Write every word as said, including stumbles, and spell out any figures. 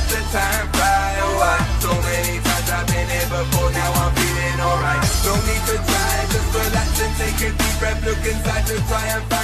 let the time fly. Oh, I, so many times I've been here before, now I'm feeling alright. No need to try, just relax and take a deep breath, look inside to try and find